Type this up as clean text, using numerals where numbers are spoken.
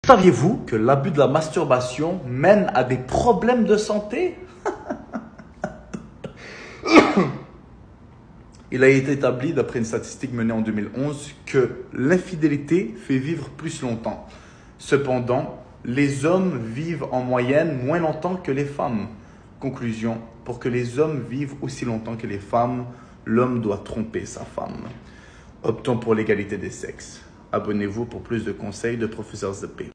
Saviez-vous que l'abus de la masturbation mène à des problèmes de santé? Il a été établi, d'après une statistique menée en 2011, que l'infidélité fait vivre plus longtemps. Cependant, les hommes vivent en moyenne moins longtemps que les femmes. Conclusion, pour que les hommes vivent aussi longtemps que les femmes, l'homme doit tromper sa femme. Optons pour l'égalité des sexes. Abonnez-vous pour plus de conseils de Professeur ZP.